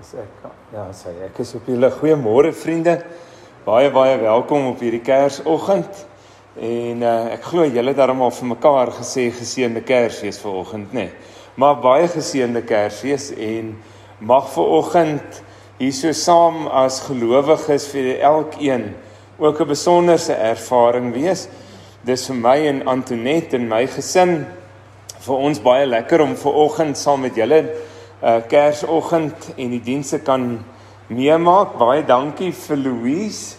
Ek is op julle. Goeiemôre vriende. Baie welkom op hierdie Kersoggend. En ek glo julle het darm al vir mekaar gesê geseënde Kersfees vanoggend, nê. Maar baie geseënde Kersfees en mag vanoggend hier so saam as gelowiges vir elkeen ook 'n besonderse ervaring wees. Dis vir my en Antoinette en my gesin vir ons baie lekker om vanoggend saam met julle Kersoggend en die dienste kan meemaak. Baie dankie vir Louise.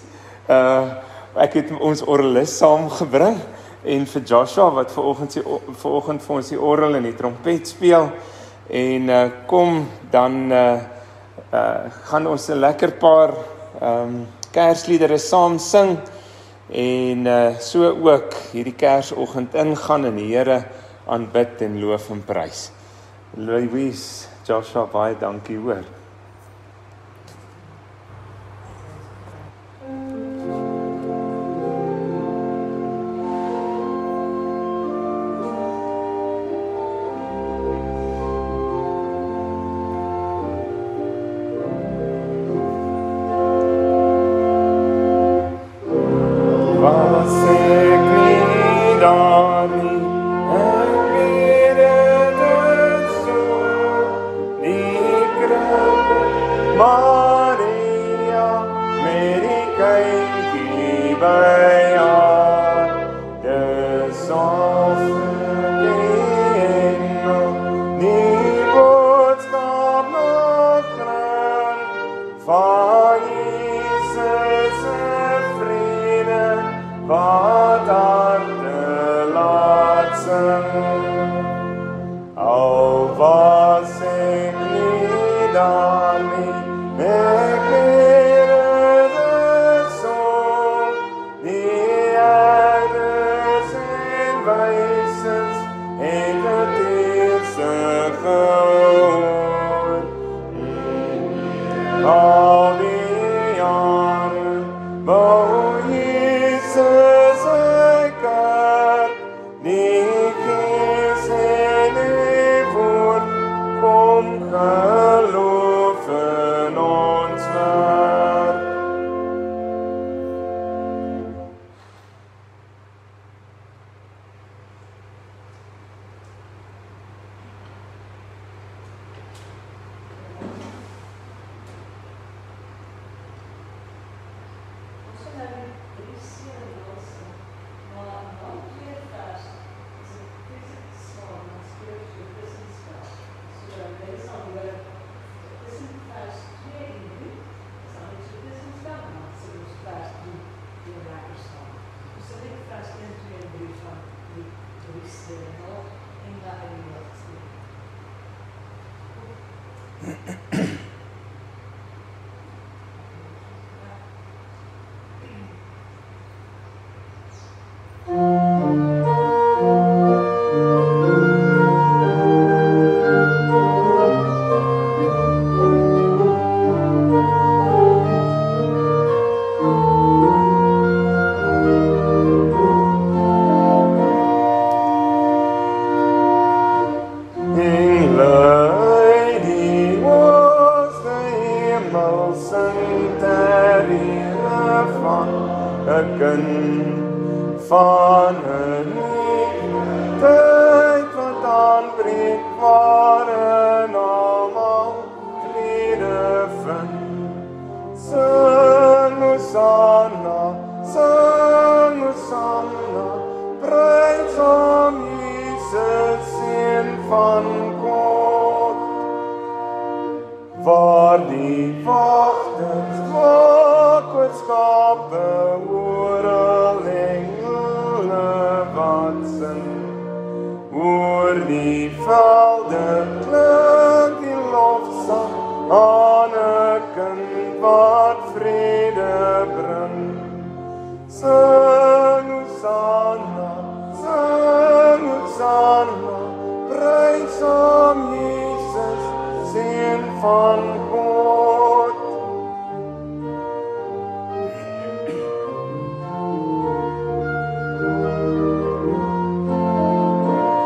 Ek het ons orgelis saamgebring en vir Joshua wat vanoggend vir ons die orgel en die trompet speel. En kom dan gaan ons 'n lekker paar Kersliedere saam sing en so ook hierdie Kersoggend ingaan en die Here aanbid en loof en prys. Louise, Joshua, baie dankie hoor.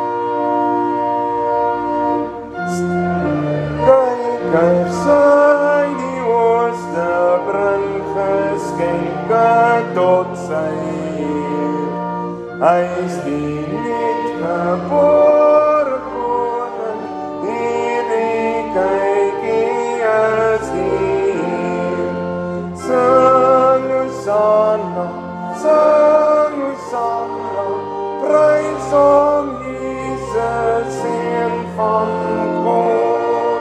Kijk er gebore koning, hierdie kykie is hier. Sing Hosanna, prys om Jesus, Seun van God.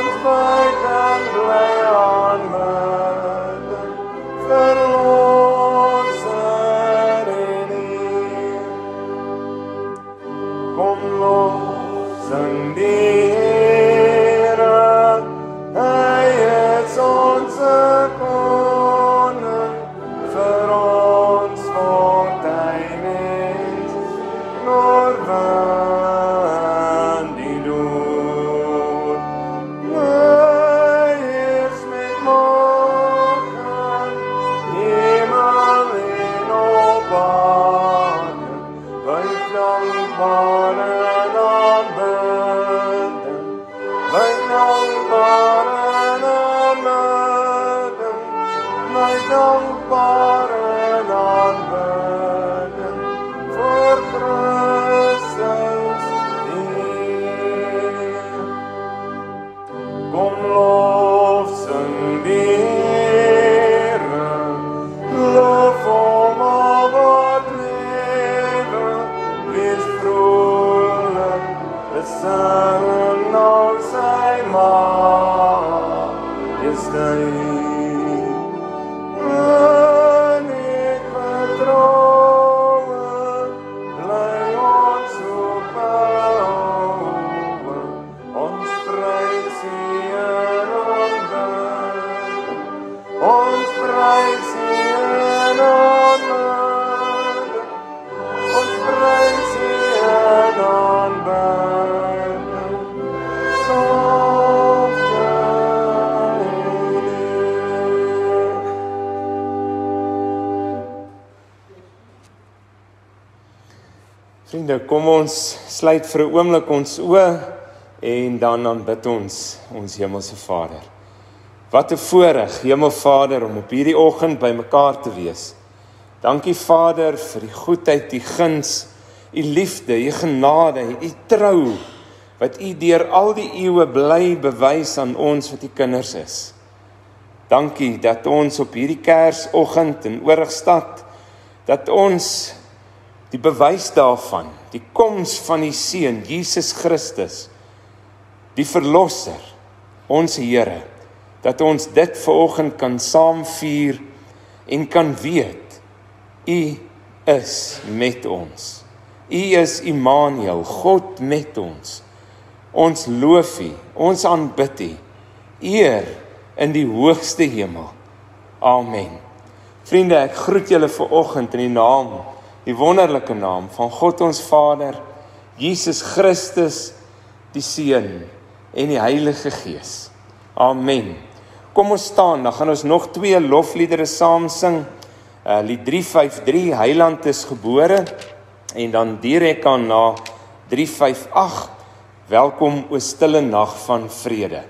ons buiten bly aanbid, verlosser en Heer. Kom lofsing die Here, hy is ons koning, vir ons word hy mens, oorwin die dood. Hy is met morgen, hemel en op aarde, buig dankbare aanbidding, buig dankbare aanbidding, buig dankbare aanbidding, voor Christus Heer. Kom lofsing die Here, lof hom al wat lewe, wees vrolik, besing al sy majesteit. En ek vertroue, bly ons op behoue, ons prys hier aanbid, ons prys hier aanbid, ons prys hier aanbid, softe Vriende, kom ons sluit vir 'n oomblik ons oë en dan aanbid ons Hemelse Vader. Wat 'n voorreg, Hemelvader, om op hierdie oggend by mekaar te wees. Dankie Vader vir die goedheid, die guns, u liefde, u genade, u trou, wat u deur al die eeue bly bewys aan ons wat u kinders is. Dankie dat ons op hierdie Kersoggend in Oorigstad, dat ons die bewys daarvan, die koms van die Seun, Jesus Christus, die Verlosser, ons Here, dat ons dit vanoggend kan saam vier en kan weet, U is met ons. U is Immanuel, God met ons. Ons loof U, ons aanbid U, eer in die hoogste hemel. Amen. Vriende, ek groet julle vanoggend in die naam, die wonderlike naam van God ons Vader, Jesus Christus, die Seun en die Heilige Gees. Amen. Kom ons staan, dan gaan ons nog 2 lofliedere saam sing. Lied 353, Heiland is gebore, en dan direk aan na 358, Welkom o stille nag van vrede.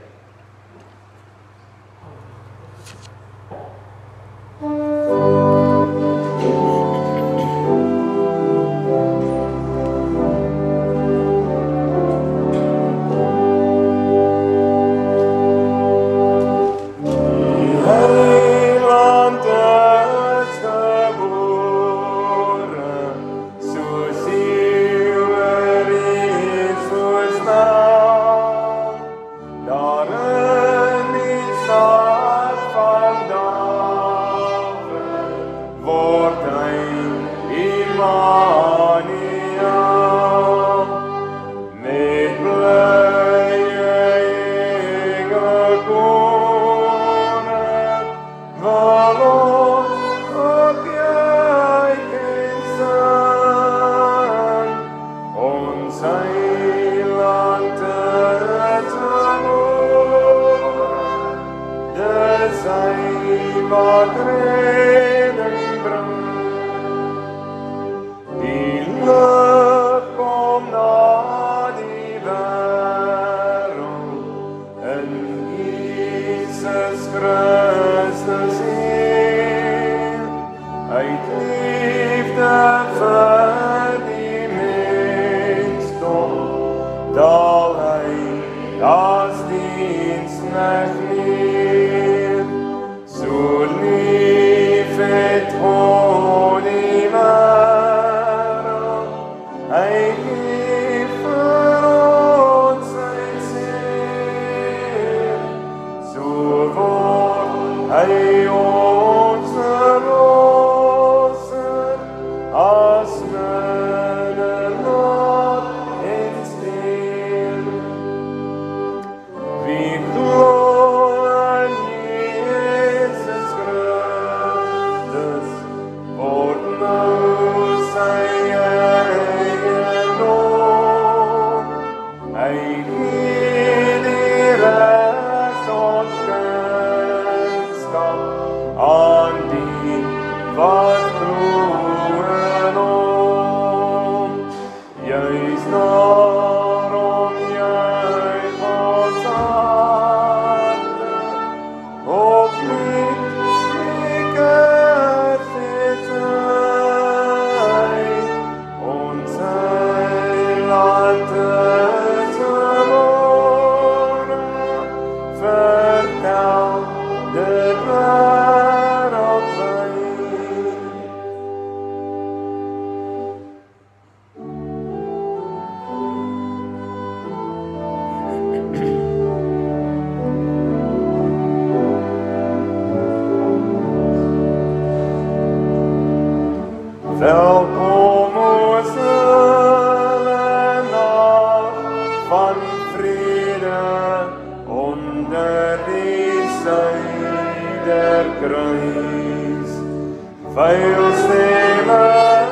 kruis, vuil stemme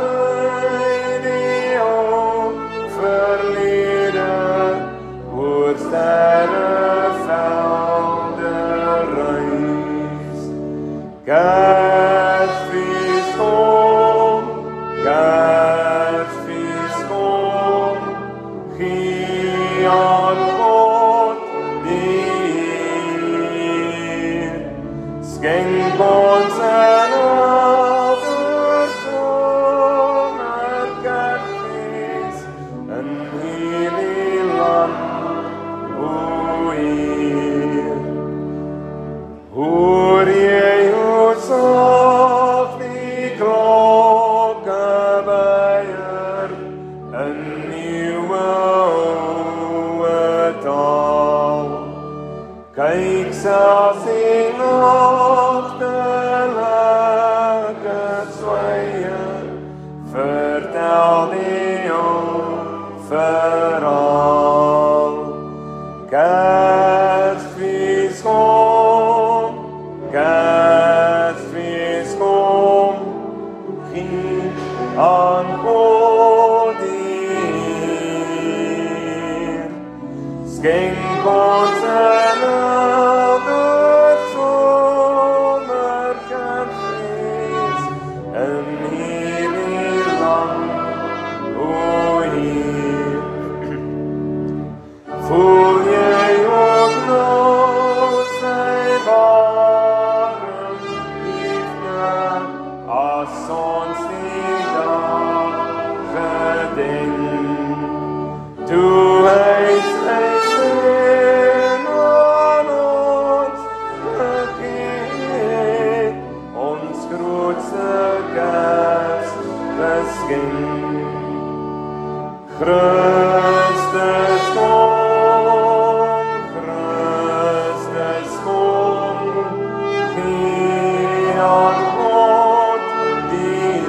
die verlede, oor sterrevelde reis. Kersfees kom, Kersfees kom, gee aan God die eer. Skenk ons een overzomer Kersfees in hierdie land, o Heer. Hoor jy hoe zacht die klokke beier, een nieuwe oude taal. Kyk selfs die nachtelike zwaaien, vertel die ou verhaal. Kersfees kom, Kersfees kom, gee aan God die eer. Skenk ons een overzomer Kersfees in hierdie land, o Heer. Voel jy ook nou sy warm liefde, as ons die dag gedenk, toe hy sy seun aan ons gegee, ons grootste Kersgeskenk. Christus kom, Christus kom, gee aan God die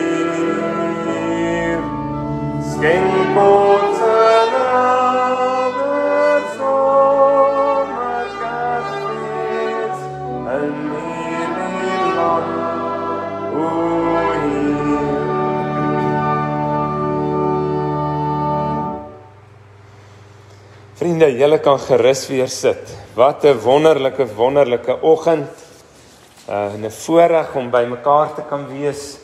eer. Skenk ons een overzomer Kersfees in hierdie land, o Heer. Vriende, julle kan gerus weer sit. Wat 'n wonderlike oggend. 'n Voorreg om by mekaar te kan wees.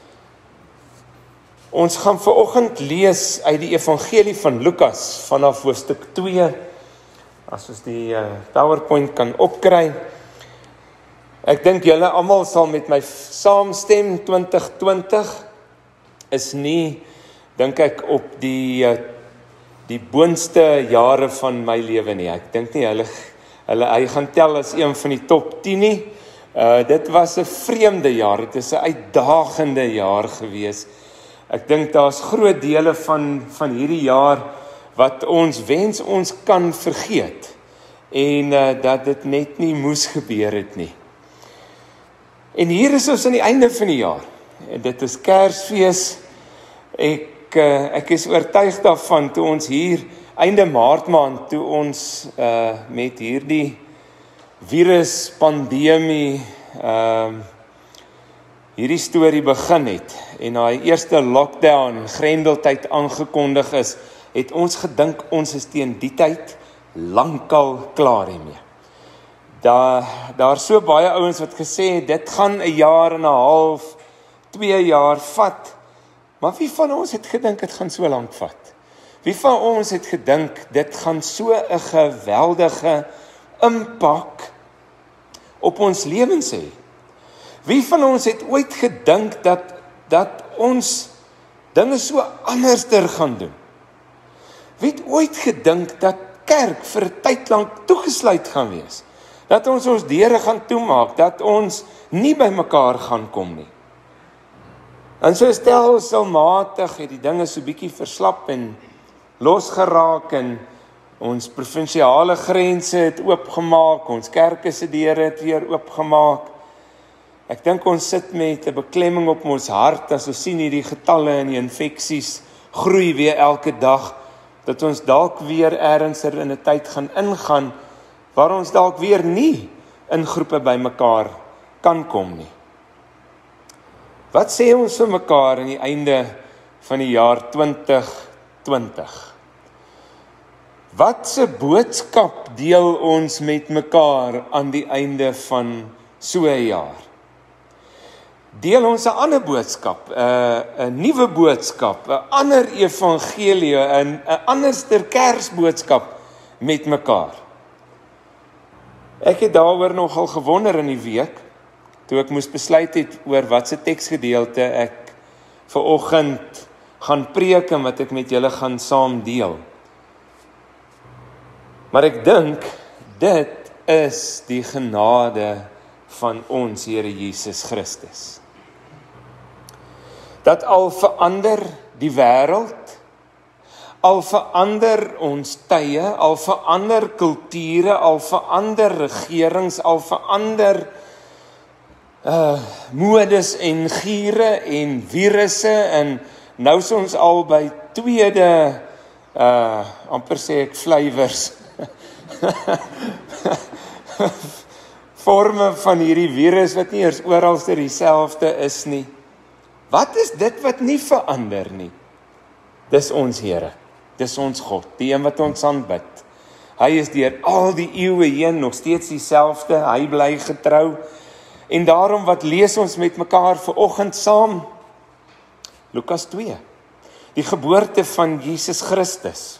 Ons gaan vanoggend lees uit die Evangelie van Lukas vanaf hoofstuk 2. As ons die PowerPoint kan opkry. Ek dink julle almal sal met my saamstem. 2020 is nie, dink ek, op die boonste jare van my lewe nie. Ek dink nie hy gaan tel as een van die top 10 nie. Dit was 'n vreemde jaar, dit is 'n uitdagende jaar gewees. Ek dink daar's groot dele van hierdie jaar wat ons wens ons kan vergeet en dat dit net nie moes gebeur het nie. En hier is ons aan die einde van die jaar. En dit is Kersfees. Ek is oortuig daarvan toe ons hier einde Maart maand toe ons met hierdie virus pandemie hierdie storie begin het en daai eerste lockdown grendeltyd aangekondig is, het ons gedink ons is teen die tyd lankal klaar hiermee. Daar so baie ouens wat gesê het, dit gaan 'n jaar en 'n half, 2 jaar vat. Maar wie van ons het gedink dit gaan so lank vat? Wie van ons het gedink dit gaan so 'n geweldige impak op ons lewens hê? Wie van ons het ooit gedink dat ons dinge so anderster gaan doen? Wie het ooit gedink dat kerk vir 'n tyd lank toegesluit gaan wees? Dat ons deure gaan toemaak, dat ons nie by mekaar gaan kom nie. En so stelselmatig het die dinge so bietjie verslap en losgeraak en ons provinsiale grense het oopgemaak, ons kerke se deure het weer oopgemaak. Ek dink ons sit met 'n beklemming op ons hart as ons sien hierdie getalle en die infeksies groei weer elke dag, dat ons dalk weer ernstiger in 'n tyd gaan ingaan waar ons dalk weer nie in groepe by mekaar kan kom nie. Wat sê ons vir mekaar aan die einde van die jaar 2020? Watse boodskap deel ons met mekaar aan die einde van so 'n jaar? Deel ons 'n ander boodskap, 'n nuwe boodskap, 'n ander evangelie, 'n anderster Kersboodskap met mekaar? Ek het daaroor nogal gewonder in die week, toe ek moes besluit het oor watse teksgedeelte ek vanoggend gaan preek en wat ek met julle gaan saam deel. Maar ek dink, dit is die genade van ons Here Jesus Christus. Dat al verander die wêreld, al verander ons tye, al verander kulture, al verander regerings, al verander modes en giere en virusse, en nou is ons al by tweede, amper sê ek flavours, forme van hierdie virus wat nie eers oral dieselfde is nie. Wat is dit wat nie verander nie? Dis ons Here, dis ons God, die een wat ons aanbid. Hy is deur al die eeue heen nog steeds dieselfde, hy bly getrou. En daarom wat lees ons met mekaar vanoggend saam? Lukas 2, die geboorte van Jesus Christus.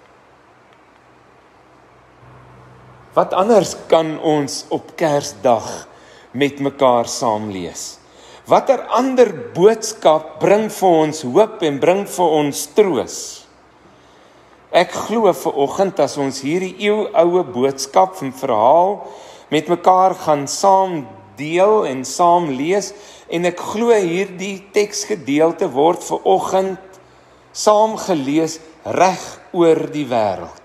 Wat anders kan ons op Kersdag met mekaar saam lees? Watter ander boodskap bring vir ons hoop en bring vir ons troos? Ek glo vanoggend as ons hierdie eeuoue boodskap en verhaal met mekaar gaan saam deel en saam lees, en ek glo hierdie teksgedeelte word vanoggend saam gelees reg oor die wêreld.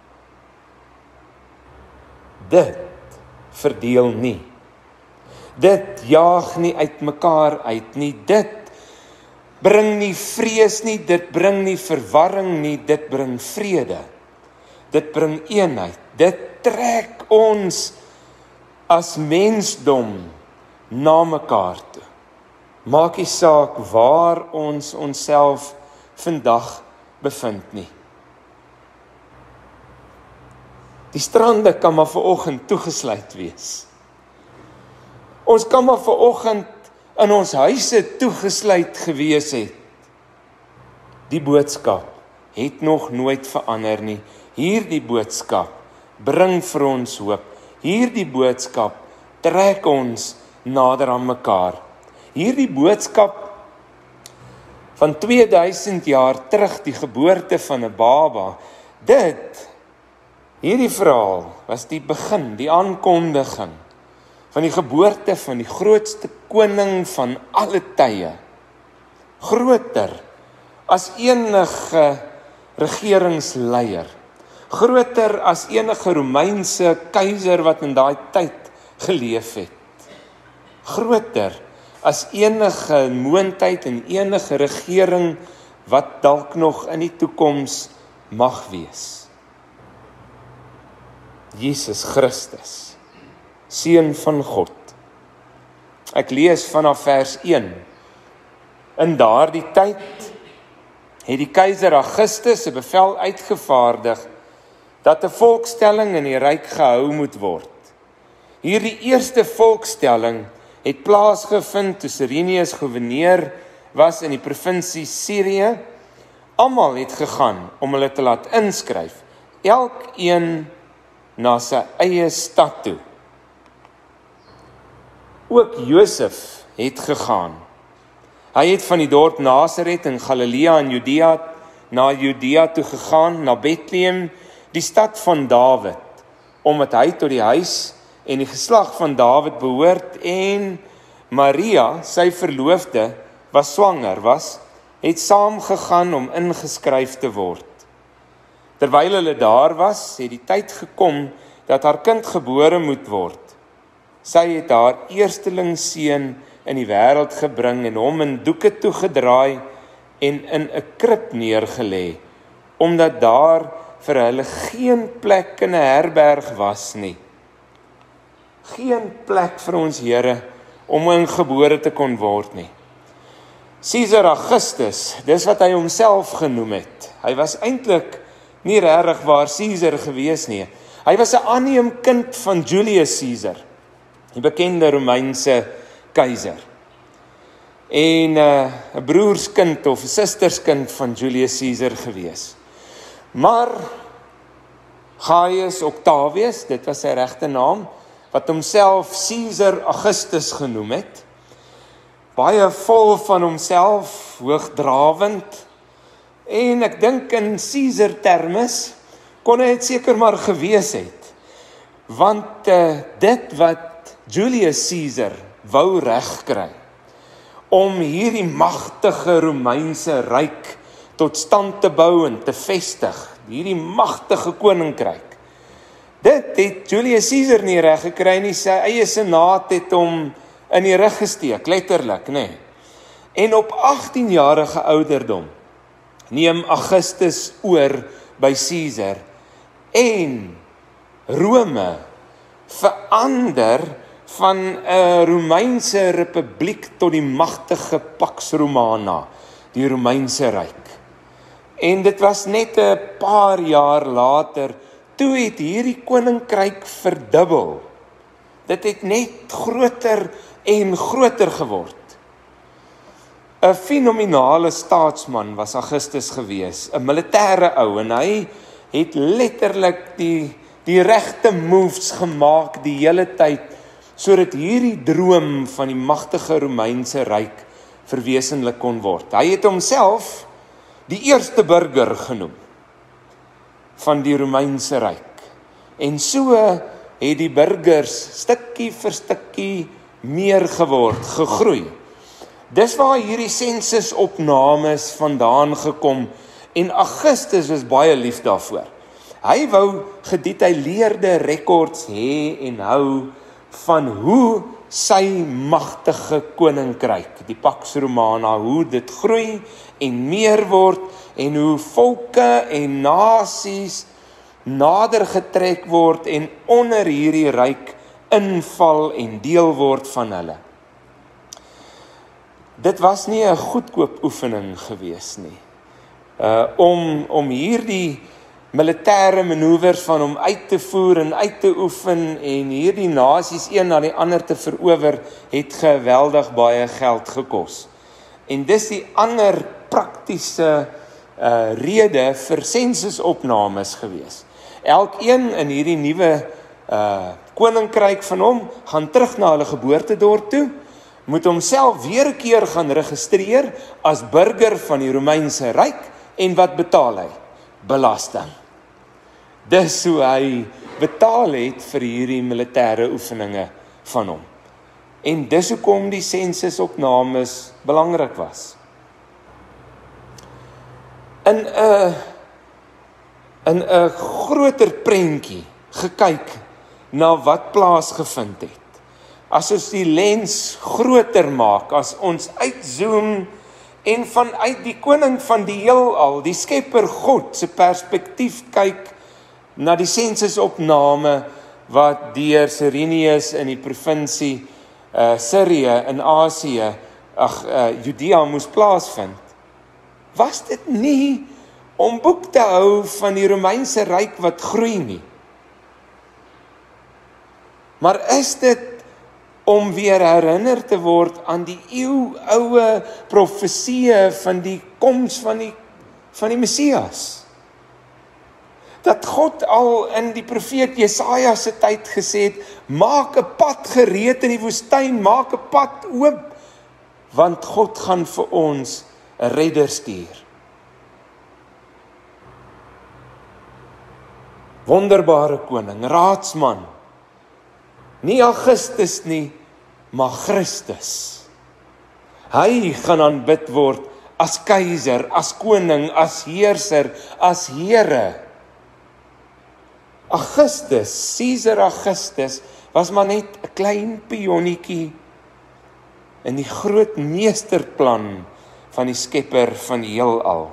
Dit verdeel nie. Dit jaag nie uit mekaar uit nie. Dit bring nie vrees nie, dit bring nie verwarring nie, dit bring vrede. Dit bring eenheid. Dit trek ons as mensdom na mekaar toe. Maak nie saak waar ons onsself vandag bevind nie. Die strande kan maar vanoggend toegesluit wees. Ons kan maar vanoggend in ons huise toegesluit gewees het. Die boodskap het nog nooit verander nie. Hierdie boodskap bring vir ons hoop. Hierdie boodskap trek ons nader aan mekaar. Hierdie boodskap van 2000 jaar terug, die geboorte van 'n baba, hierdie verhaal was die begin, die aankondiging van die geboorte van die grootste koning van alle tye. Groter as enige regeringsleier. Groter as enige Romeinse keiser wat in daai tyd geleef het. Groter as enige moondheid en enige regering wat dalk nog in die toekoms mag wees. Jesus Christus, Seun van God. Ek lees vanaf vers 1. In daardie tyd het die keiser Augustus 'n bevel uitgevaardig dat 'n volkstelling in die ryk gehou moet word. Hierdie eerste volkstelling het plaasgevind toe Cyrenius gouverneur was in die provinsie Sirië. Almal het gegaan om hulle te laat inskryf, elkeen na sy eie stad toe. Ook Josef het gegaan. Hy het van die dorp Nasaret in Galilea en Judea na Judea toe gegaan, na Bethlehem, die stad van Dawid, omdat hy tot die huis en die geslag van Dawid behoort, en Maria, sy verloofde, was swanger het saamgegaan om ingeskryf te word. Terwyl hulle daar was, het die tyd gekom dat haar kind gebore moet word. Sy het haar eersteling seun in die wêreld gebring en hom in doeke toegedraai en in 'n krib neergelê, omdat daar vir hulle geen plek in 'n herberg was nie. Geen plek vir ons Here om gebore te kon word nie. Caesar Augustus, dis wat hy homself genoem het. Hy was eintlik nie regtig waar Caesar gewees nie. Hy was 'n aanneemkind van Julius Caesar, die bekende Romeinse keiser. En 'n broerskind of 'n susterskind van Julius Caesar gewees. Maar Gaius Octavius, dit was sy regte naam, wat homself Caesar Augustus genoem het, baie vol van homself, hoogdrawend, en ek dink in Caesar termes kon hy het seker maar gewees het, want dit wat Julius Caesar wou regkry, om hierdie magtige Romeinse ryk tot stand te bou en te vestig, hierdie magtige koninkryk, dit het Julius Caesar nie reg gekry nie, sy eie senaat het hom in die rug gesteek, letterlik, nê. En op 18-jarige ouderdom neem Augustus oor by Caesar en Rome verander van 'n Romeinse republiek tot die magtige Pax Romana, die Romeinse ryk. En dit was net 'n paar jaar later, toe het hierdie koninkryk verdubbel. Dit het net groter en groter geword. 'n fenominale staatsman was Augustus gewees, 'n militêre ou, en hy het letterlik die regte moves gemaak die hele tyd, sodat hierdie droom van die magtige Romeinse ryk verwesenlik kon word. Hy het homself die eerste burger genoem van die Romeinse ryk. En so het die burgers stukkie vir stukkie meer geword, gegroei. Dis waar hierdie sensusopnames vandaan gekom, en Augustus was baie lief daarvoor. Hy wou gedetailleerde rekords hê en hou van hoe sy magtige koninkryk, die Pax Romana, hoe dit groei en meer word, en hoe volke en nasies nader getrek word en onder hierdie ryk inval en deel word van hulle. Dit was nie 'n goedkoop oefening gewees nie. Om hierdie militêre manoeuvres van hom uit te voer en uit te oefen en hierdie nasies een na die ander te verower, het geweldig baie geld gekos. En dis die ander praktiese rede vir sensusopnames gewees. Elkeen in hierdie nuwe koninkryk van hom gaan terug na hulle geboortedorp toe, moet homself weer 'n keer gaan registreer as burger van die Romeinse ryk, en wat betaal hy? Belasting. Dis hoe hy betaal het vir hierdie militêre oefeninge van hom. En dis hoekom die sensusopnames belangrik was. In 'n groter prentjie gekyk na wat plaasgevind het. As ons die lens groter maak, as ons uitzoom en vanuit die koning van die heelal, die skepper God se perspektief kyk na die sensusopname wat deur Cyrenius in die provinsie Syrië in Asië, Judea moes plaasvind, was dit nie om boek te hou van die Romeinse ryk wat groei nie. Maar is dit om weer herinner te word aan die eeuoue profeseë van die koms van die Messias. Dat God al in die profeet Jesaja se tyd gesê het, maak 'n pad gereed in die woestyn, maak 'n pad oop, want God gaan vir ons 'n redder stuur. Wonderbare koning, raadsman, nie Augustus nie, maar Christus. Hy gaan aanbid word as keiser, as koning, as heerser, as Here. Augustus, Caesar Augustus, was maar net 'n klein pionnetjie in die groot meesterplan van die skepper van die heelal.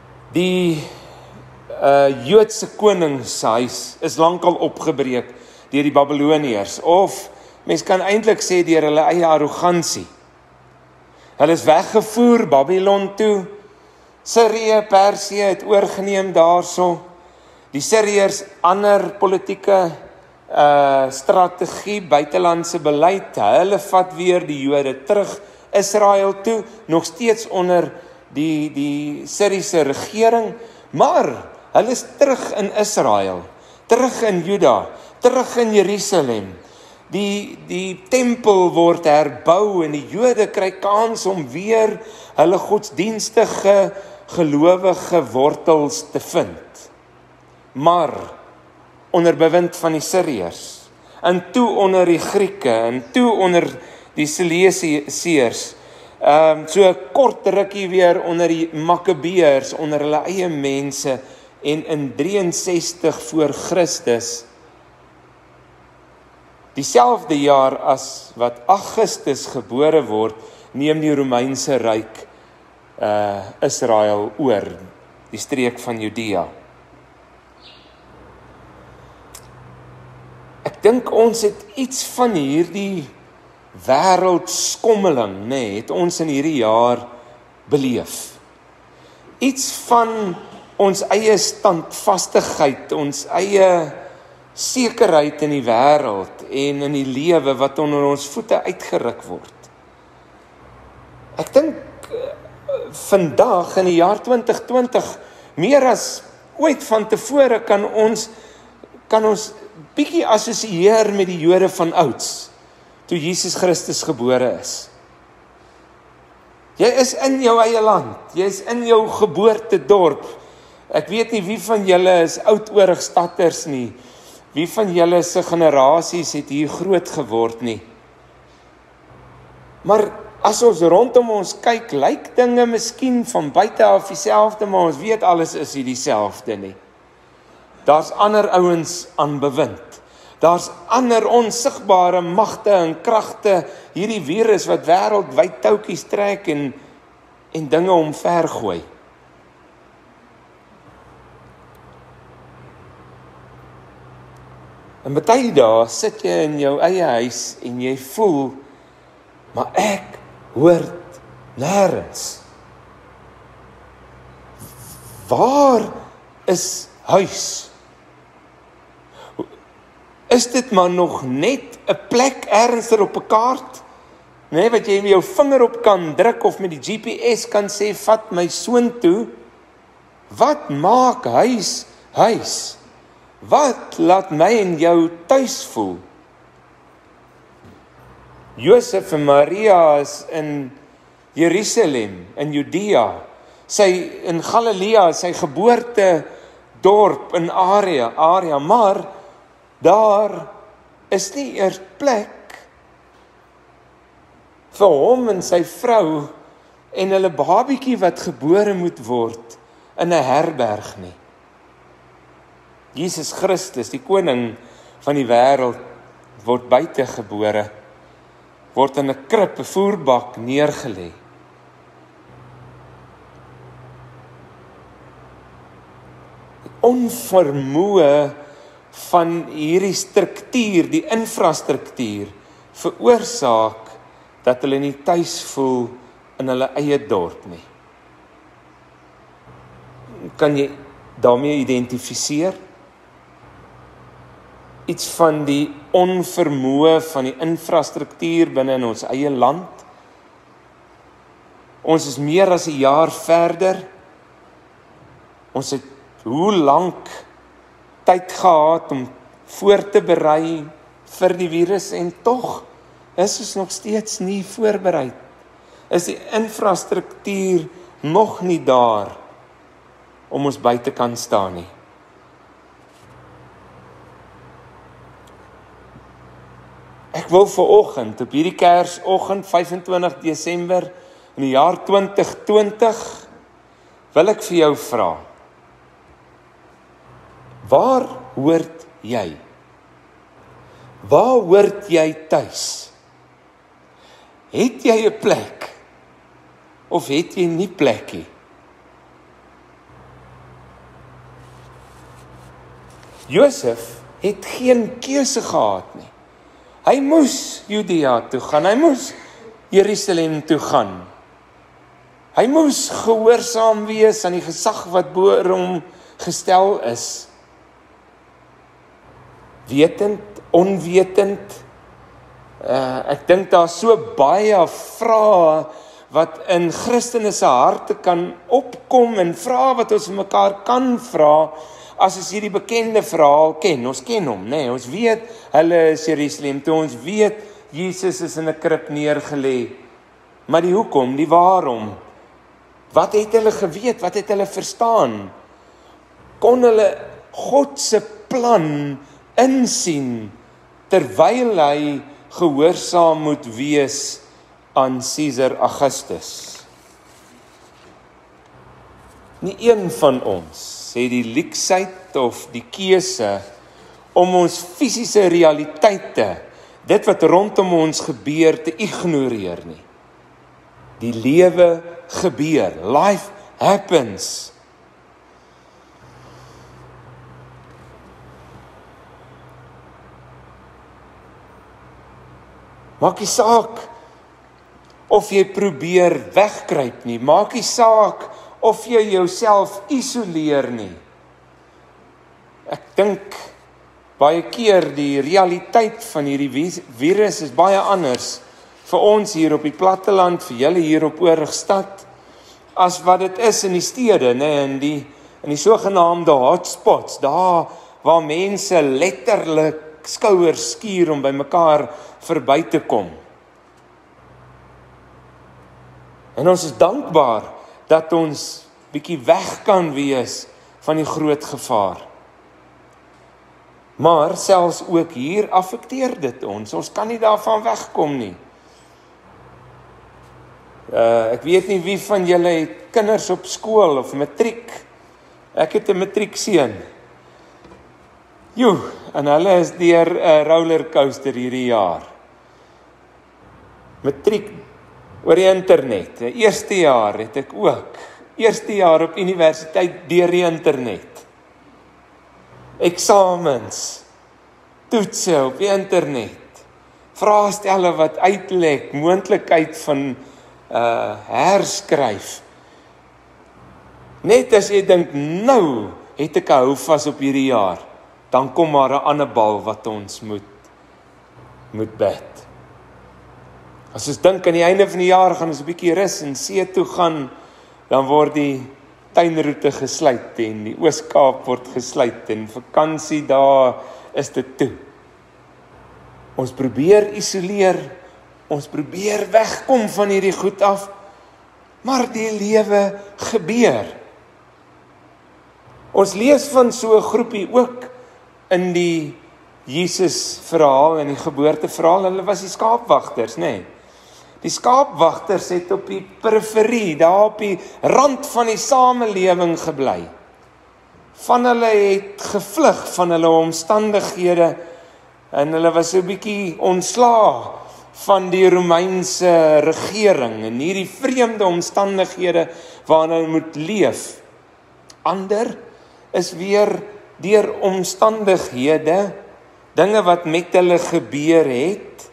Die Joodse koningshuis is lankal opgebreek. deur die Babyloniërs, of mens kan eintlik sê deur hulle eie arrogansie. Hulle is weggevoer Babylon toe, Sirië, Persië het oorgeneem daarso, die Siriërs ander politieke strategie, buitelandse beleid, hulle vat weer die Jode terug Israel toe, nog steeds onder die Siriëse regering, maar hulle is terug in Israel, terug in Juda, terug in Jerusalem. Die tempel word herbou en die Jode kry kans om weer hulle godsdienstige, gelowige wortels te vind. Maar onder bewind van die Siriërs, en toe onder die Grieke, en toe onder die Seleuseërs, so 'n kort rukkie weer onder die Makabeërs, onder hulle eie mense, en in 63 voor Christus, dieselfde jaar as wat Augustus gebore word, neem die Romeinse Ryk Israel oor, die streek van Judea. Ek dink ons het iets van hierdie wêreldskommeling, het ons in hierdie jaar beleef. Iets van ons eie standvastigheid, ons eie sekerheid in die wêreld en in die lewe wat onder ons voete uitgeruk word. Ek dink vandag in die jaar 2020, meer as ooit van tevore kan ons bietjie assosieer met die Jode van ouds, toe Jesus Christus gebore is. Jy is in jou eie land, jy is in jou geboortedorp. Ek weet nie wie van julle is oud-oorigstadders nie, wie van julle se generasies het hier groot geword nie. Maar as ons rondom ons kyk, lyk dinge miskien van buite af dieselfde, maar ons weet alles is nie dieselfde nie. Daar's ander ouens aan bewind. Daar's ander onsigbare magte en kragte, hierdie virus wat wêreldwyd touwtjies trek en dinge omvergooi. En baie dae sit jy in jou eie huis en jy voel, maar ek hoort nêrens. Waar is huis? Is dit maar nog net 'n plek ergens op 'n kaart? Wat jy met jou vinger op kan druk of met die GPS kan sê, vat my soontoe. Wat maak huis huis? Wat laat my en jou tuis voel? Josef en Maria is in Jerusalem, in Judea, in Galilea, sy geboortedorp in area, maar daar is nie eers plek vir hom en sy vrou en hulle babietjie wat gebore moet word in 'n herberg nie. Jesus Christus, die koning van die wêreld, word buite gebore, word in 'n krib, 'n voerbak neergelê. Onvermoë van hierdie struktuur, die infrastruktuur, veroorsaak dat hulle nie tuis voel in hulle eie dorp nie. Kan jy daarmee identifiseer? Iets van die onvermoë van die infrastruktuur binne in ons eie land. Ons is meer as 'n jaar verder. Ons het hoe lank tyd gehad om voor te berei vir die virus en tog is ons nog steeds nie voorberei. Is die infrastruktuur nog nie daar om ons by te kan staan nie. Ek wil vanoggend op hierdie Kersoggend 25 Desember in die jaar 2020 wil ek vir jou vra: waar hoort jy? Waar hoort jy tuis? Het jy 'n plek of het jy nie plekkie? Josef het geen keuse gehad nie. Hy moes Judea toe gaan, hy moes Jerusalem toe gaan. Hy moes gehoorsaam wees aan die gesag wat bo hom gestel is. Wetend, onwetend, ek dink daar so baie vrae wat in Christene se harte kan opkom en vrae wat ons mekaar kan vra as ons hierdie bekende verhaal ken. Ons ken hom, né? Ons weet hulle is Jerusalem toe, ons weet Jesus is in 'n krib neergelê. Maar die hoekom, die waarom? Wat het hulle geweet? Wat het hulle verstaan? Kon hulle God se plan insien terwyl hy gehoorsaam moet wees aan Caesar Augustus? Nie een van ons het die luksheid of die keuse om ons fisiese realiteite, dit wat rondom ons gebeur, te ignoreer nie. Die lewe gebeur, life happens. Maak nie saak of jy probeer wegkruip nie, maak nie saak of jy jouself isoleer nie. Ek dink baie keer die realiteit van hierdie virus is baie anders vir ons hier op die platteland, vir julle hier op Oorigstad, as wat dit is in die stede, né, in die sogenaamde hotspots, daar waar mense letterlik skouers skuur om by mekaar verby te kom. En ons is dankbaar dat ons bietjie weg kan wees van die groot gevaar. Maar selfs ook hier affekteer dit ons. Ons kan nie daarvan wegkom nie. Ek weet nie wie van julle het kinders op skool of matriek. Ek het 'n matriekseun. En hulle is deur 'n rollercoaster hierdie jaar. Matriek oor die internet. Eerste jaar het ek ook. Eerste jaar op universiteit deur die internet. Eksamens, toetse op die internet. Vraestelle wat uitlek, moontlikheid van herskryf. Net as jy dink, nou het ek 'n houvas op hierdie jaar, dan kom maar 'n ander bal wat ons moet bed. As ons dink aan die einde van die jaar gaan ons 'n bietjie rus en see toe gaan, dan word die tuinroete gesluit en die Oos-Kaap word gesluit en vakansie daar is dit toe. Ons probeer isoleer, ons probeer wegkom van hierdie goed af, maar die lewe gebeur. Ons lees van so 'n groepie ook in die Jesus verhaal en die geboorteverhaal, hulle was die skaapwagters, né? Die skaapwagters het op die periferie, daar op die rand van die samelewing gebly. Van hulle het gevlug van hulle omstandighede en hulle was so 'n bietjie ontslae van die Romeinse regering en hierdie vreemde omstandighede waarin hulle moet leef. Ander is weer deur omstandighede, dinge wat met hulle gebeur het,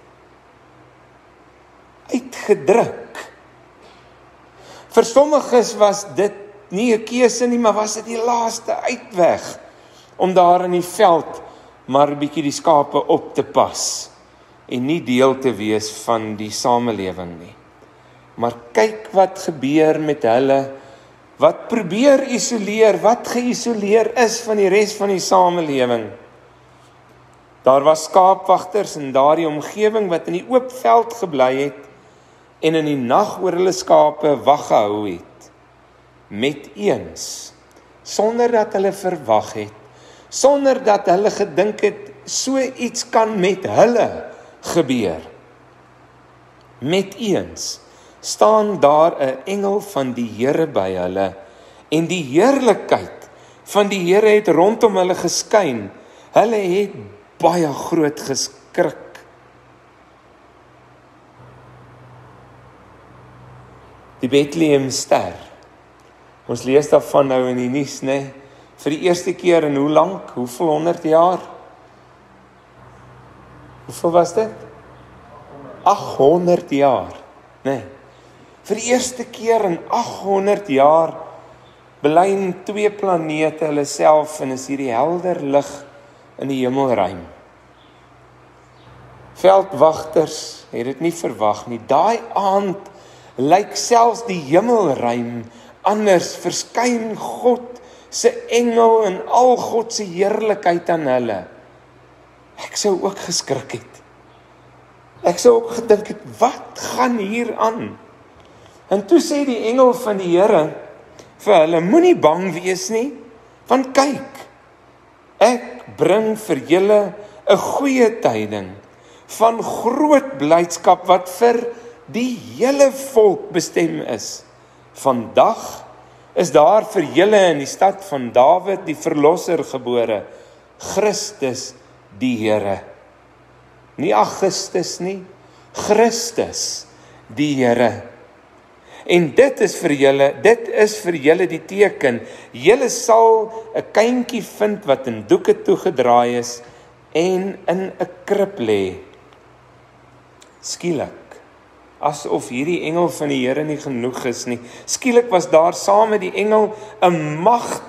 uitgedruk. Vir sommiges was dit nie 'n keuse nie, maar was dit die laaste uitweg om daar in die veld maar 'n bietjie die skape op te pas en nie deel te wees van die samelewing nie. Maar kyk wat gebeur met hulle, wat probeer isoleer, wat geïsoleer is van die res van die samelewing. Daar was skaapwagters in daardie omgewing wat in die oop veld gebly het en in die nag oor hulle skape wag gehou het. Met eens, sonder dat hulle verwag het, sonder dat hulle gedink het, so iets kan met hulle gebeur. Met eens staan daar 'n engel van die Here by hulle en die heerlikheid van die Here het rondom hulle geskyn. Hulle het baie groot geskrik. Die Bethlehem-ster. Ons lees daarvan nou in die nuus, né? Vir die eerste keer in hoe lank? Hoeveel 100 jaar? Hoeveel was dit? 800 jaar. Nee. Vir die eerste keer in 800 jaar belyn 2 planete hulle self en is hierdie helder lig in die hemelruim. Veldwagters het dit nie verwag nie. Daai aand lyk selfs die hemelruim anders, verskyn God se engel en al God se heerlikheid aan hulle. Ek sou ook geskrik het. Ek sou ook gedink het, wat gaan hier aan? En toe sê die engel van die Here vir hulle, moenie bang wees nie, want kyk, ek bring vir julle 'n goeie tyding van groot blydskap wat vir die hele volk bestem is. Vandag is daar vir julle in die stad van Dawid die verlosser gebore, Christus die Here. Nie Augustus nie, Christus die Here. En dit is vir julle die teken. Julle sal 'n kindjie vind wat in doeke toegedraai is en in 'n krib lê. Skielik, asof hierdie engel van die Here nie genoeg is nie. Skielik was daar saam met die engel 'n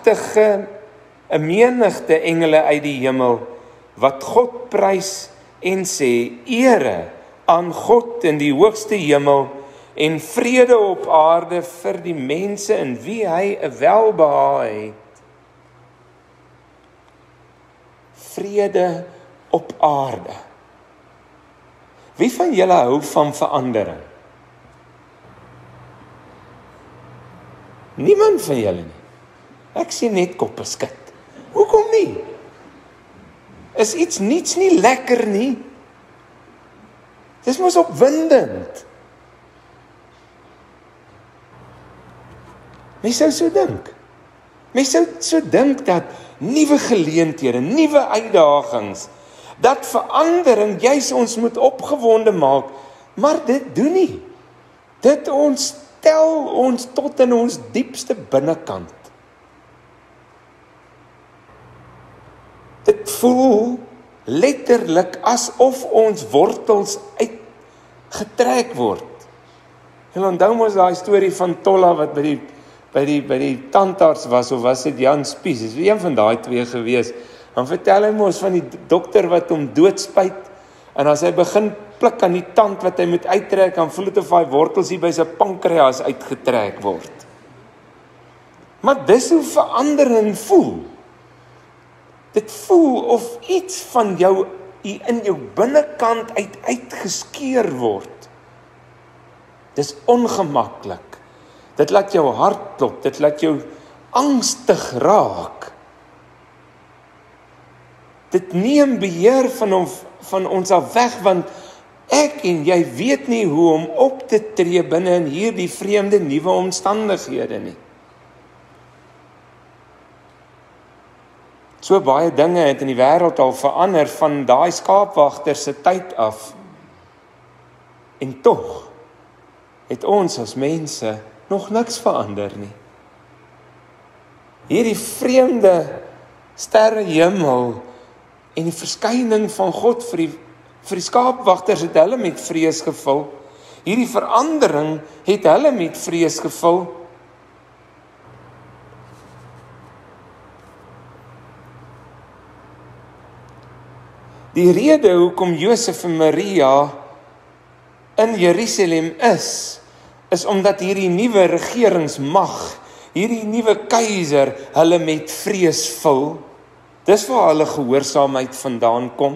menigte engele uit die hemel wat God prys en sê, ere aan God in die hoogste hemel en vrede op aarde vir die mense in wie hy 'n welbehae het. Vrede op aarde. Wie van julle hou van verandering? Niemand van julle nie. Ek sien net koppe skud. Hoekom nie? Is iets niets nie lekker nie? Dis mos opwindend. Mens sou so dink. Mens sou so dink dat nuwe geleenthede, nuwe uitdagings, dat verandering juis ons moet opgewonde maak, maar dit doen nie. Dit ontstel ons tot in ons diepste binnekant. Dit voel letterlik asof ons wortels uitgetrek word. En onthou mos daai storie van Tolla wat by die tandarts was, of was dit Jan Spies? Dis een van daai twee gewees. Dan vertel hy mos van die dokter wat hom doodspuit, en as hy begin pluk aan die tand wat hy moet uittrek, dan voel dit of hy wortels hier by sy pankreas uitgetrek word. Maar dis hoe verandering voel. Dit voel of iets van jou in jou binnekant uitgeskeer word. Dis ongemaklik. Dit laat jou hart klop, dit laat jou angstig raak. Dit neem beheer van ons af weg, want ek en jy weet nie hoe om op te tree binne in hierdie vreemde nuwe omstandighede nie. So baie dinge het in die wêreld al verander van daai skaapwagter se tyd af. En tog het ons as mense nog niks verander nie. Hierdie vreemde sterrehemel en die verskyning van God vir die skaapwagters het hulle met vrees gevul. Hierdie verandering het hulle met vrees gevul. Die rede hoekom Josef en Maria in Jerusalem is omdat hierdie nuwe regeringsmag, hierdie nuwe keiser, hulle met vrees vul. Dis waar hulle gehoorsaamheid vandaan kom.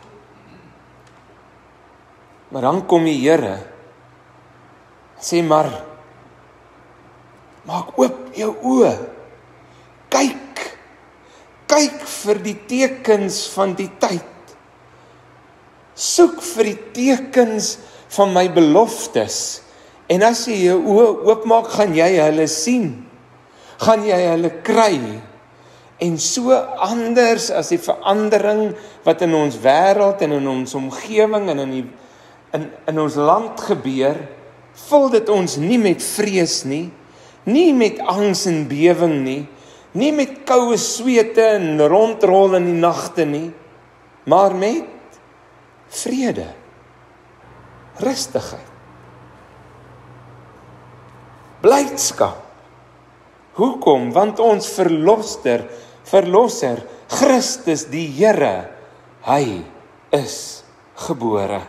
Maar dan kom die Here, sê maar, maak oop jou oë, kyk vir die tekens van die tyd. Soek vir die tekens van my beloftes, en as jy jou oë oopmaak, gaan jy hulle sien, gaan jy hulle kry, en so anders as die verandering wat in ons wêreld en in ons omgewing en in ons land gebeur, vul dit ons nie met vrees nie, nie met angs en bewing nie met koue swete en rondrol in die nagte nie, maar met vrede, rustigheid, blydskap. Hoekom? Want ons verlosser, Christus die Here, hy is gebore.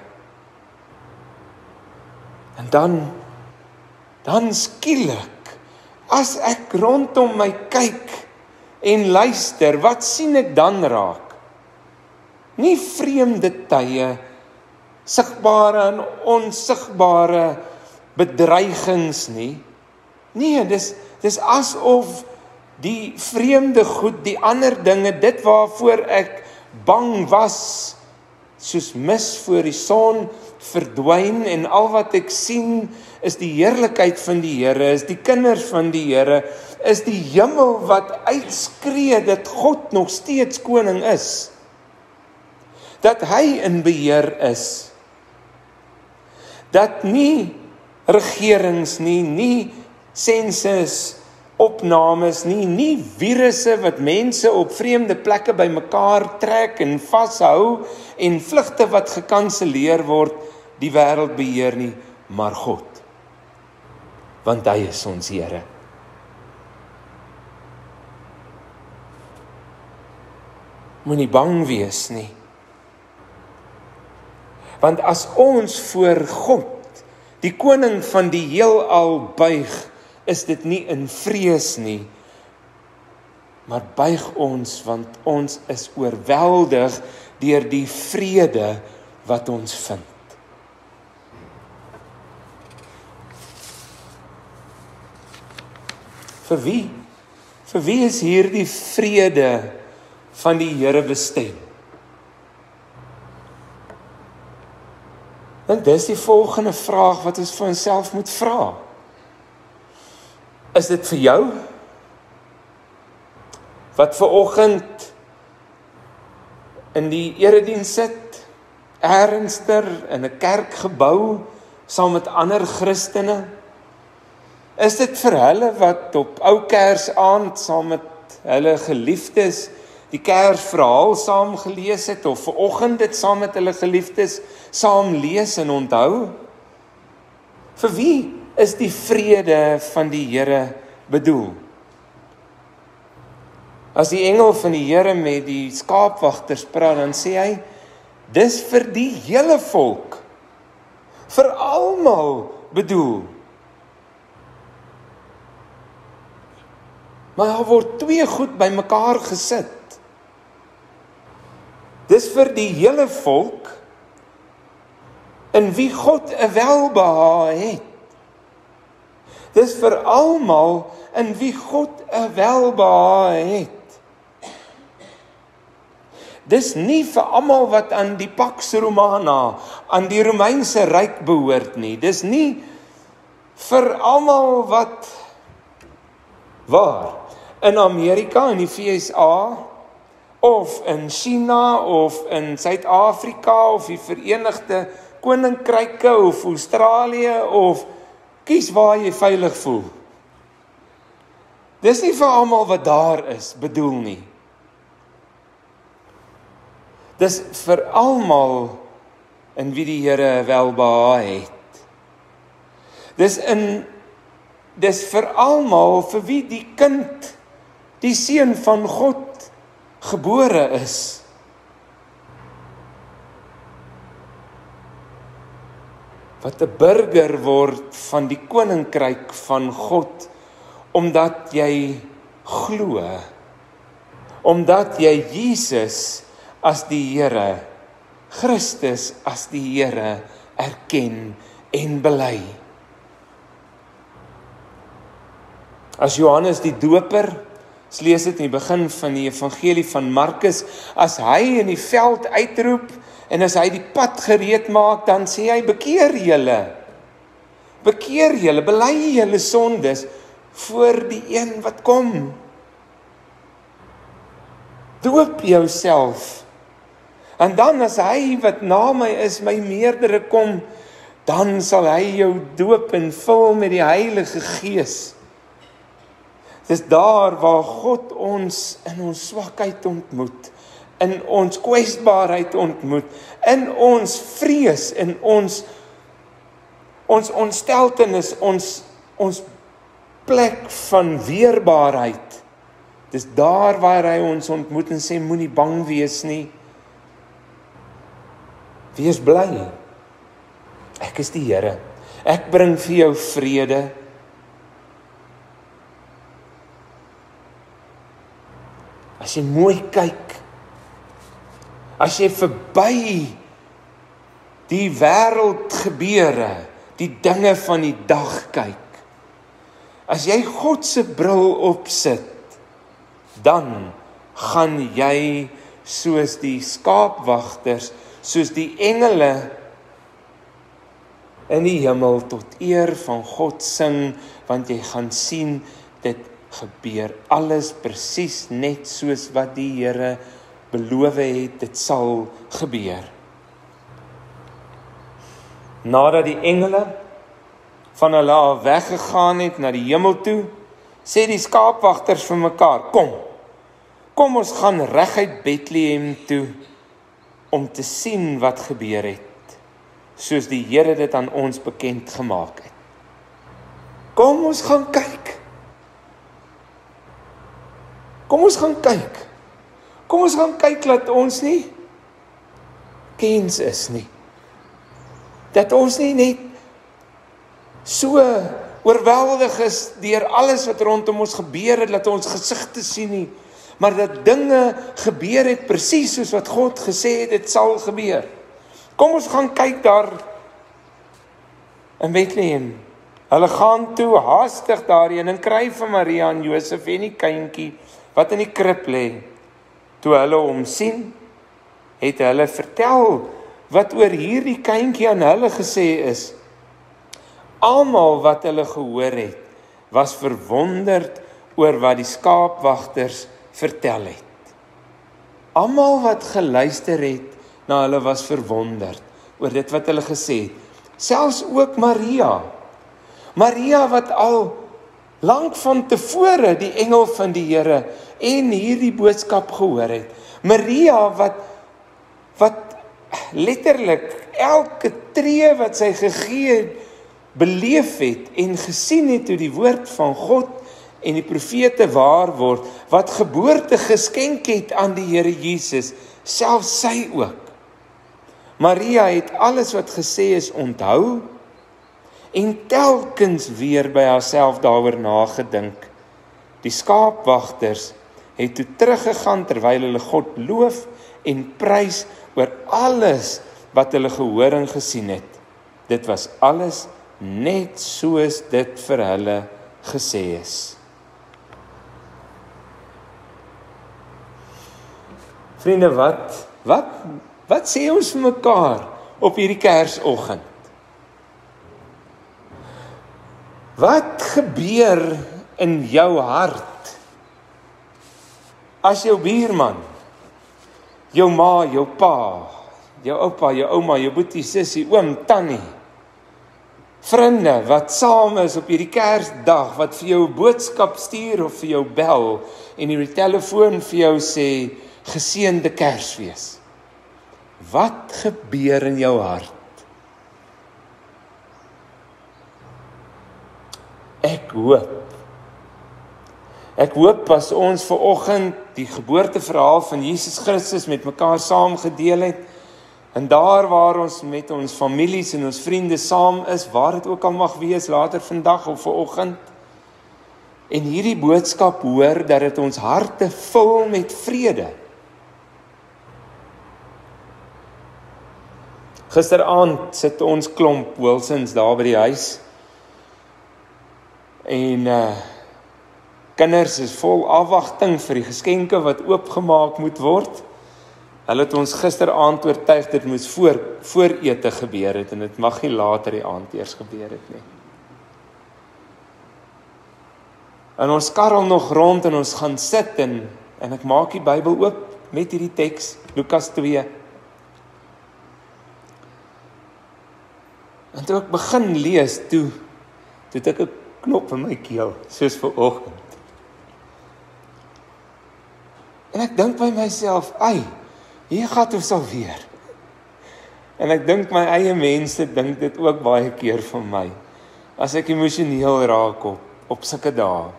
En dan skielik, as ek rondom my kyk en luister, wat sien ek dan raak? Nie vreemde tye, sigbare en onsigbare bedreigings nie. Nee, dis asof die vreemde goed, die ander dinge, dit waarvoor ek bang was, soos mis voor die son verdwyn en al wat ek sien is die heerlikheid van die Here, is die kinders van die Here, is die hemel wat uitskree dat God nog steeds koning is. Dat hy in beheer is. Dat nie regerings nie sensus opnames nie virusse wat mense op vreemde plekke bymekaar trek en vashou en vlugte wat gekanseleer word, die wêreld beheer nie, maar God. Want hy is ons Here. Moenie bang wees nie. Want as ons voor God, die koning van die heelal buig, is dit nie in vrees nie, maar buig ons, want ons is oorweldig deur die vrede wat ons vind. Vir wie is hierdie vrede van die Here bestem? En dis die volgende vraag wat ons vir onsself moet vra. Is dit vir jou? Wat vanoggend in die erediens sit, ernstig in 'n kerkgebou, saam met ander Christene? Is dit vir hulle wat op ou Kersaand saam met hulle geliefdes die Kersverhaal saam gelees het, of vanoggend dit saam met hulle geliefdes saam lees en onthou? Vir wie is die vrede van die Here bedoel? As die engel van die Here met die skaapwagters praat, dan sê hy, dis vir die hele volk, vir almal bedoel. Maar daar word twee goed bymekaar gesit. Dis vir die hele volk, in wie God 'n welbehae het. Dis vir almal in wie God 'n welbehae het. Dis nie vir almal wat aan die Pax Romana, aan die Romeinse ryk behoort nie. Dis nie vir almal wat waar in Amerika, in die VSA, of in China, of in Suid-Afrika, of die Verenigde Koninkryke, of Australië, of kies waar jy veilig voel. Dis nie vir almal wat daar is bedoel nie. Dis vir almal in wie die Here welbehae het. Dis vir almal vir wie die kind, die seun van God, gebore is. Wat 'n burger word van die koninkryk van God, omdat jy glo, omdat jy Jesus as die Here, Christus as die Here erken en bely. As Johannes die Doper, ons lees dit in die begin van die evangelie van Markus, as hy in die veld uitroep, en as hy die pad gereed maak, dan sê hy, bekeer julle, bely julle sondes, voor die een wat kom. Doop jouself, en dan as hy wat na my is, my meerdere kom, dan sal hy jou doop en vul met die Heilige Gees. Dis daar waar God ons in ons swakheid ontmoet, in ons kwesbaarheid ontmoet, in ons vrees, in ons ontsteltenis, ons plek van weerbaarheid. Dis daar waar hy ons ontmoet en sê, moenie bang wees nie. Wees bly. Ek is die Here. Ek bring vir jou vrede. As jy mooi kyk, as jy verby die wêreldgebeure, die dinge van die dag kyk, as jy God se bril opsit, dan gaan jy soos die skaapwagters, soos die engele in die hemel tot eer van God sing, want jy gaan sien, dit gebeur alles presies net soos wat die Here beloof het, dit sal gebeur. Nadat die engele van hulle af weggegaan het na die hemel toe, sê die skaapwagters vir mekaar, kom ons gaan reguit Bethlehem toe, om te sien wat gebeur het, soos die Here dit aan ons bekend gemaak het. Kom ons gaan kyk. Kom ons gaan kyk. Kom ons gaan kyk dat ons nie kens is nie. Dat ons nie net so oorweldig is deur alles wat rondom ons gebeur het, dat ons gesigte sien nie, maar dat dinge gebeur het presies soos wat God gesê het, dit sal gebeur. Kom ons gaan kyk daar in Bethlehem. Hulle gaan toe haastig daarheen en kry vir Maria en Josef en die kindjie wat in die krib lê. Toe hulle hom sien, het hulle vertel wat oor hierdie kindjie aan hulle gesê is. Almal wat hulle gehoor het, was verwonderd oor wat die skaapwagters vertel het. Almal wat geluister het na hulle was verwonderd oor dit wat hulle gesê het. Selfs ook Maria. Maria wat al lank van tevore die engel van die Here en hierdie boodskap gehoor het. Maria wat letterlik elke tree wat sy gegee het, beleef het en gesien het hoe die woord van God en die profete waar word, wat geboorte geskenk het aan die Here Jesus, selfs sy ook. Maria het alles wat gesê is onthou en telkens weer by haarself daaroor nagedink. Die skaapwagters het toe teruggegaan terwyl hulle God loof en prys oor alles wat hulle gehoor en gesien het. Dit was alles net soos dit vir hulle gesê is. Vriende, wat sê ons vir mekaar op hierdie Kersoggend? Wat gebeur in jou hart as jou buurman, jou ma, jou pa, jou oupa, jou ouma, jou boetie, sussie, oom, tannie, vriende wat saam is op hierdie Kersdag, wat vir jou 'n boodskap stuur of vir jou bel en die telefoon vir jou sê, geseënde Kersfees. Wat gebeur in jou hart? Ek hoop as ons vanoggend die geboorteverhaal van Jesus Christus met mekaar saam gedeel het, en daar waar ons met ons families en ons vriende saam is, waar dit ook al mag wees, later vandag of vanoggend, en hierdie boodskap hoor, dat dit ons harte vul met vrede. Gisteraand sit ons klomp Wilsons daar by die huis, en kinders is vol afwagting vir die geskenke wat oopgemaak moet word. Hulle het ons gisteraand oortuig, dit moes voor ete gebeur het, en dit mag nie later die aand eers gebeur het nie. En ons karrel nog rond en ons gaan sit, en ek maak die Bybel oop met hierdie teks, Lukas 2. En toe ek begin lees, toe het ek 'n knop in my keel, soos vanoggend. En ek dink by myself, hier gaan ons alweer. En ek dink my eie mense dink dit ook baie keer van my, as ek emosioneel raak op sulke dae.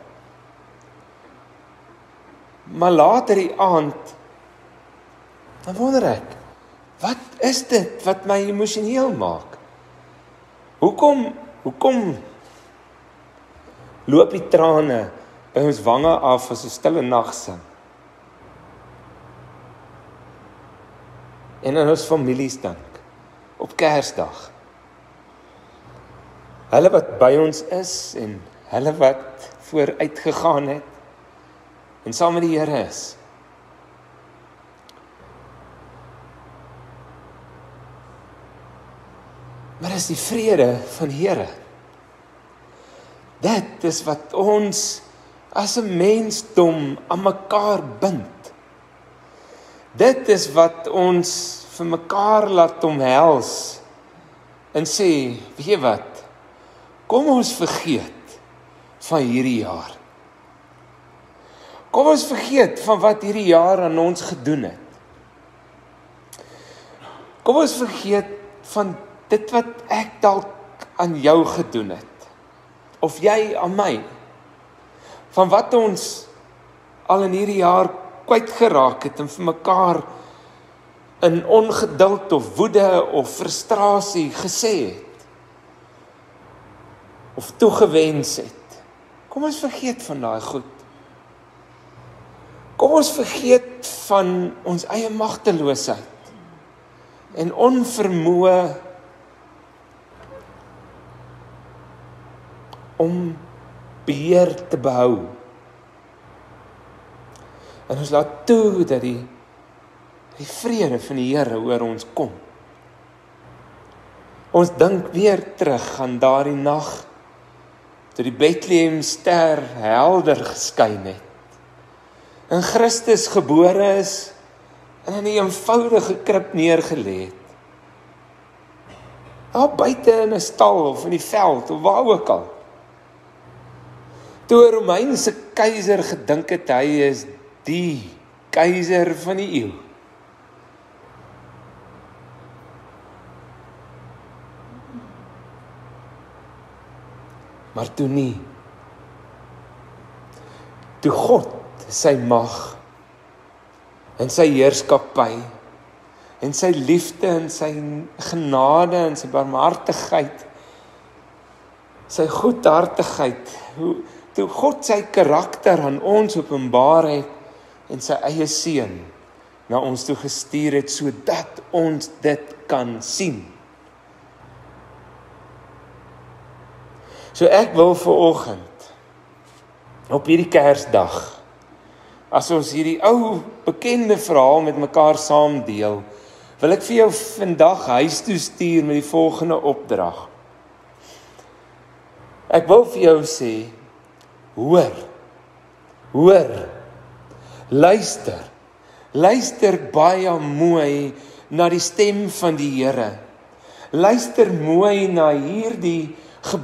Maar later die aand, dan wonder ek, wat is dit wat my emosioneel maak? Hoekom loop die trane by ons wange af as 'n stille nag sing? En in ons families dink, op Kersdag. Hulle wat by ons is en hulle wat vooruit gegaan het en saam met die Here is. Maar dis die vrede van die Here. Dit is wat ons as 'n mensdom aan mekaar bind. Dit is wat ons vir mekaar laat omhels en sê, weet jy wat, kom ons vergeet van hierdie jaar. Kom ons vergeet van wat hierdie jaar aan ons gedoen het. Kom ons vergeet van dit wat ek dalk aan jou gedoen het. Of jy aan my. Van wat ons al in hierdie jaar kwyt geraak het en vir mekaar in ongeduld of woede of frustrasie gesê het. Of toegewens het. Kom ons vergeet van daai goed. Kom ons vergeet van ons eie magteloosheid en onvermoë om beheer te behou. En ons laat toe dat die vrede van die Here oor ons kom. Ons dink weer terug aan daardie nag toe die Bethlehem ster helder geskyn het. En Christus gebore is en in 'n eenvoudige krib neergelê het. Daar buite in 'n stal of in die veld of waar ook al. Toe 'n Romeinse keiser gedink het hy is die keiser van die eeu. Maar toe nie. Toe God sy mag en sy heerskappy en sy liefde en sy genade en sy barmhartigheid, sy goedhartigheid, toe God sy karakter aan ons openbaar het en sy eie seun na ons toe gestuur het, sodat ons dit kan sien. So ek wil vanoggend, op hierdie Kersdag, as ons hierdie ou bekende verhaal met mekaar saam deel, wil ek vir jou vandag huis toe stuur met die volgende opdrag. Ek wil vir jou sê, hoor, luister baie mooi na die stem van die Here. Luister mooi na hierdie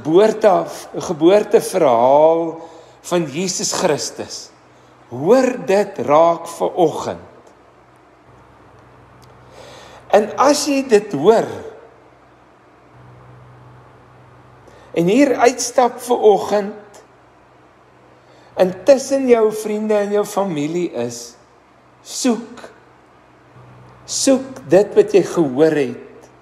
geboorteverhaal van Jesus Christus. Hoor dit raak vanoggend. En as jy dit hoor, en hier uitstap vanoggend, en tussen jou vriende en jou familie is, soek dit wat jy gehoor het.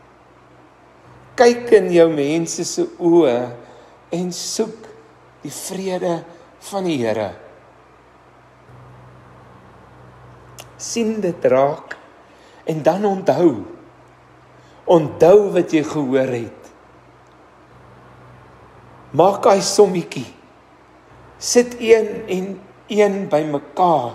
Kyk in jou mense se oë en soek die vrede van die Here. Sien dit raak en dan onthou wat jy gehoor het. Maak hy sommetjie. Sit een en een by mekaar.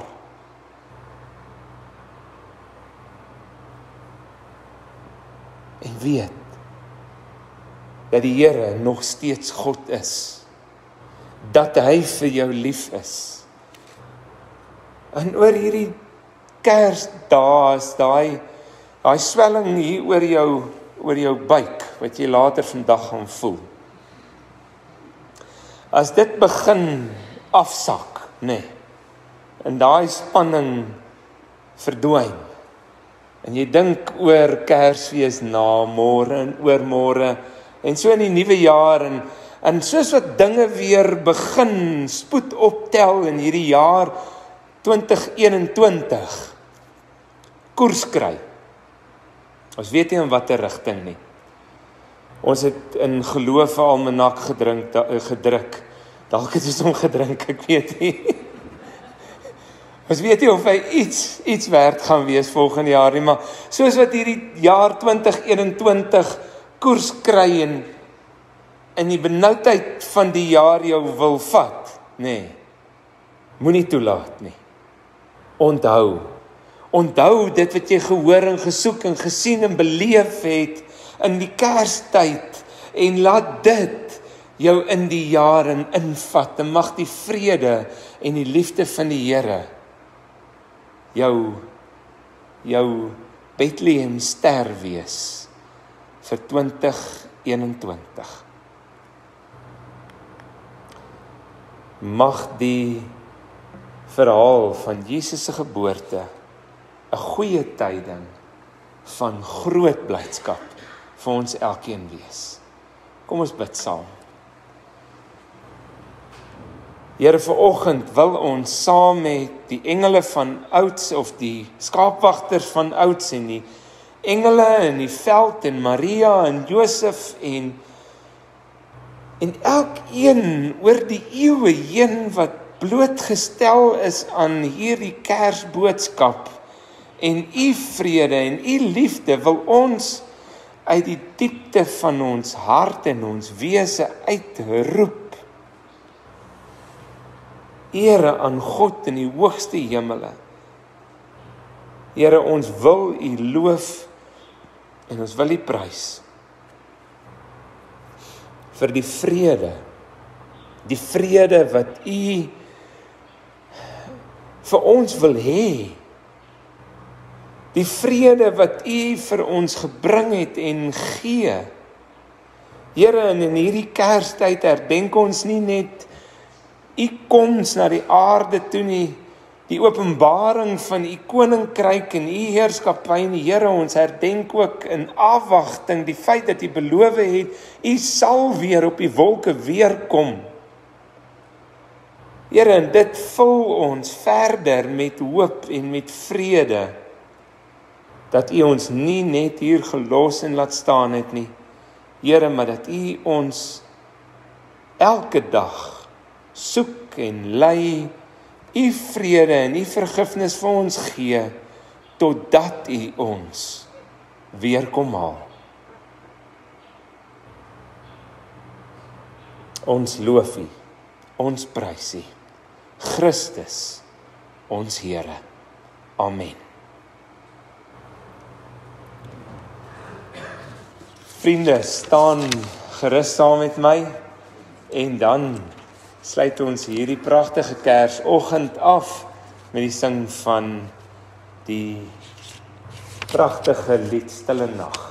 En weet dat die Here nog steeds God is. Dat hy vir jou lief is. En oor hierdie Kersdae is daai swelling hier oor jou buik, wat jy later vandag gaan voel. As dit begin afsak, en daai spanning verdwyn, En jy dink oor Kersfees na môre en oormôre en so in die nuwe jaar en soos wat dinge weer begin spoed optel in hierdie jaar 2021 koers kry. Ons weet nie in watter rigting nie. Ons het in geloof 'n almanak gedruk. Dalk het ons hom gedrink, ek weet nie. Ons weet nie of hy iets werd gaan wees volgende jaar nie, maar soos wat hierdie jaar 2021 koers kry en die benoudheid van die jaar jou wil vat, nee, moenie toelaat nie. Onthou dit wat jy gehoor en gesoek en gesien en beleef het in die Kerstyd en laat dit jou in die jare invat en mag die vrede en die liefde van die Here jou Bethlehem ster wees vir 2021. Mag die verhaal van Jesus se geboorte 'n goeie tyding van groot blydskap vir ons elkeen wees. Kom ons bid saam. Here, vanoggend wil ons saam met die engele van ouds of die skaapwagters van ouds en die engele in die veld en Maria en Josef en elkeen oor die eeue heen wat blootgestel is aan hierdie Kersboodskap en u vrede en u liefde wil ons uit die diepte van ons hart en ons wese uitroep. Ere aan God in die hoogste hemele. Here, ons wil u loof en ons wil u prys vir die vrede wat u vir ons wil hê. Die vrede wat u vir ons gebring het en gee. Here, in hierdie Kerstyd herdenk ons nie net u koms na die aarde toe nie, die openbaring van u koninkryk en u heerskappy nie. Here, ons herdenk ook in afwagting die feit dat u beloof het, u sal weer op die wolke weerkom. Here, en dit vul ons verder met hoop en met vrede, dat u ons nie net hier gelos en laat staan het nie, Here, maar dat u ons elke dag soek en lei, u vrede en u vergifnis vir ons gee, totdat u ons weer kom haal. Ons loof u, ons prys u, Christus, ons Here. Amen. Vriende, staan gerus saam met my en dan sluit ons hierdie pragtige Kersoggend af met die sing van die pragtige lied Stille Nag.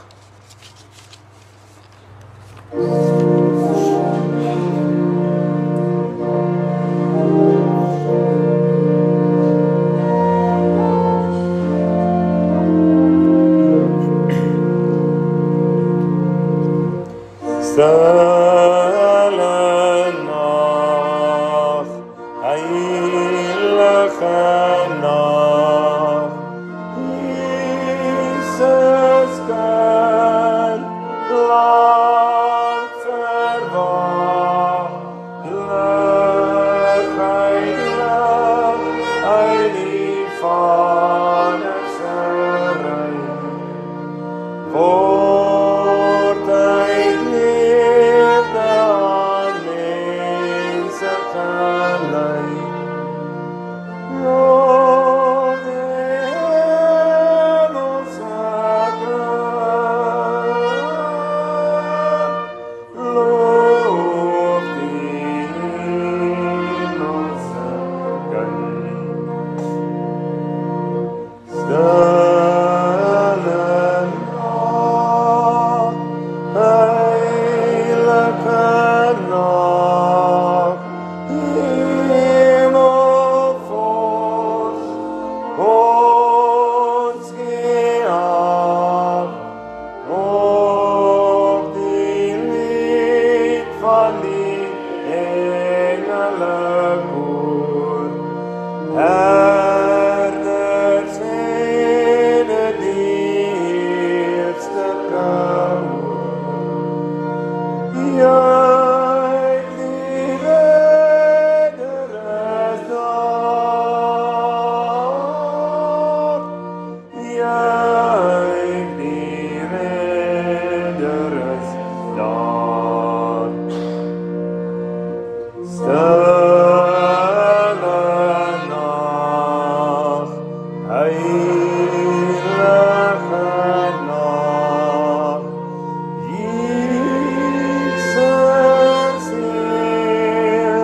die Redder is daar. Stille nacht, heilige nacht, Jesus Heer,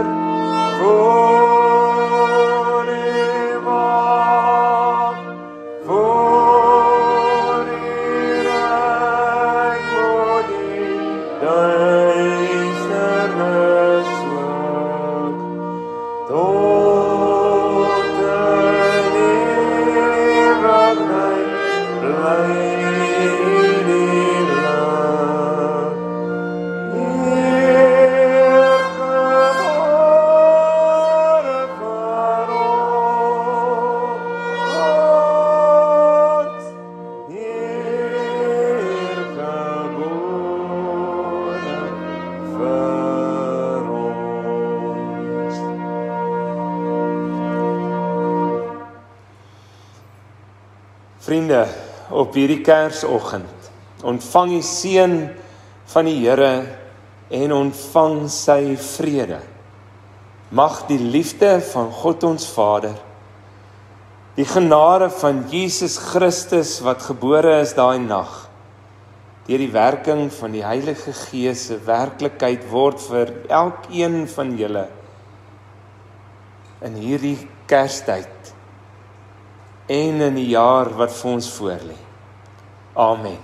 voor U wacht, voor U rijk wordt die duisternis ook, tot de eeuwigheid bly die lig. Heer, gebore vir ons. Heer, gebore vir ons. Vriende, op hierdie Kersoggend ontvang die seën van die Here en ontvang sy vrede. Mag die liefde van God ons Vader, die genade van Jesus Christus wat gebore is daai nag, deur die werking van die Heilige Gees se werklikheid word vir elkeen van julle in hierdie Kerstyd en in die jaar wat vir ons voorlê. Amen.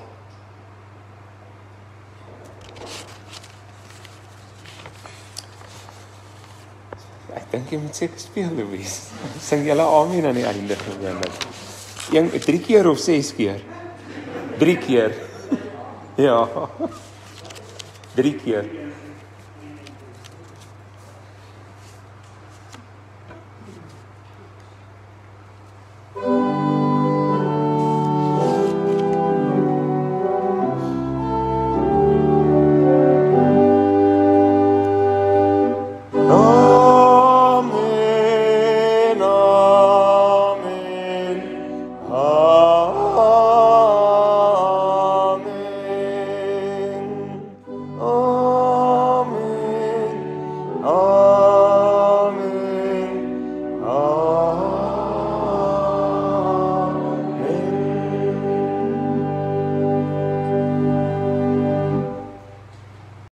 Ek dink jy moet seker speel, Louise. Sing julle amen aan die einde gewoonlik. 3 keer of 6 keer? 3 keer. Ja. 3 keer.